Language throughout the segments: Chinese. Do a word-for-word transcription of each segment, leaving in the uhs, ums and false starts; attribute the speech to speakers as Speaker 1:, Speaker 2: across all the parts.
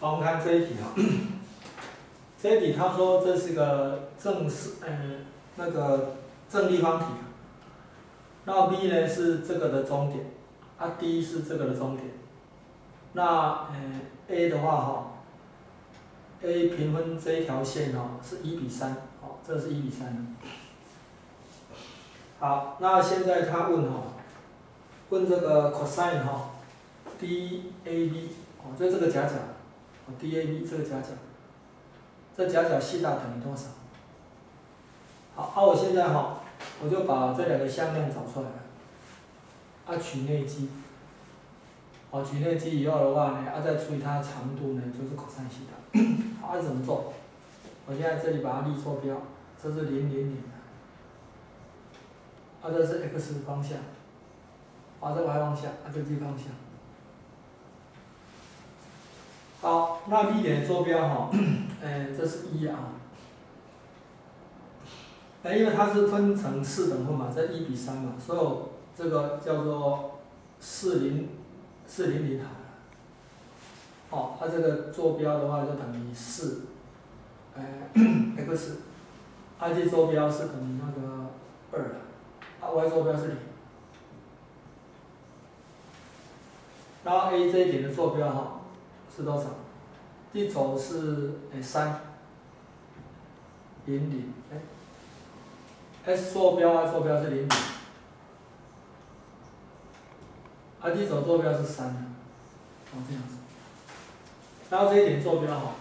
Speaker 1: 好，我们看这一题啊，这一题他说这是个正式，嗯，那个正立方体，那 B 呢是这个的终点，啊 D 是这个的终点，那嗯 A 的话哈 ，A 平分这一条线哈是一比三，好，这是一比三。好，那现在他问哈，问这个 cosine 哈 ，D A B， 哦，就这个夹角。D A B 这个夹角，这夹角西塔等于多少？好，啊，我现在哈，我就把这两个向量找出来了，啊，取内积，好，取内积以后的话呢，啊，再除以它的长度呢，就是 cos 西塔。好，啊，怎么做？我现在这里把它立坐标，这是零零零，啊，这是 x 方向，啊，这 y 方向，啊，这 z 方向。好，那 B 点坐标哈，哎，这是一啊，哎，因为它是分成四等份嘛，这一比三嘛，所以这个叫做四零四零零好了。哦，它这个坐标的话就等于四，哎 x， 啊 z 坐标是等于那个二了，啊 y 坐标是零，然后 A 这一点的坐标哈是多少？一轴是哎三零零，哎 ，S 坐标啊坐标是零零，啊 d 轴坐标是三，哦这样子，然后这一点坐标哈，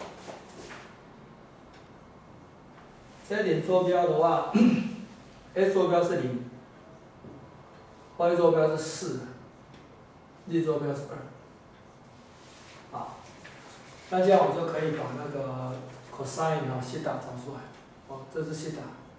Speaker 1: 这一点坐标的话 ，S 坐标是零 ，Y 坐标是四 ，Z 坐标是二，好，那这样我就可以把那个 cosine 和西塔找出来，哦，这是西塔。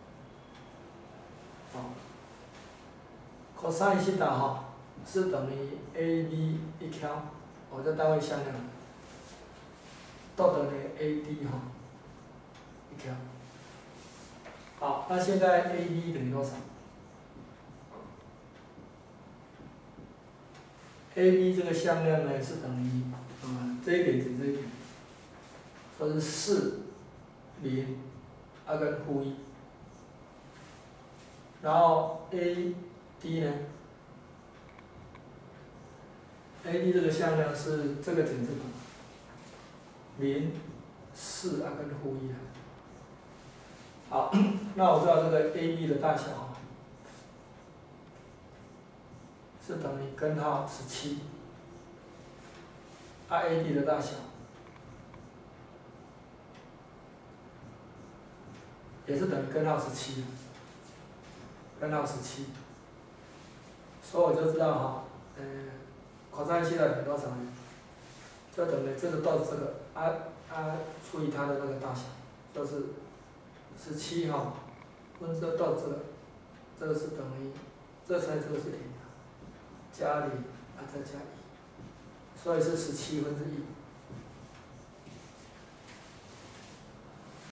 Speaker 1: 哦 ，cosine 西塔哈是等于 A B 一条，我这单位向量，到等于 A D 哈一条。好，那现在 A B 等于多少 ？A B 这个向量呢是等于，嗯，这一点减这一点，说是四零二跟负一，然后 A D 呢 ，A D 这个向量是这个减这个，零四二跟负一啊。好，那我知道这个 A B 的大小啊，是等于根号十七，啊 A D 的大小也是等于根号十七，根号十七，所以我就知道哈，呃 ，cos 西塔等于多少呢？就等于这个到这个，啊啊除以它的那个大小，就是十七哈，分这到这个，这个是等于，这乘以这个是零，加零啊再加一，所以是十七分之一。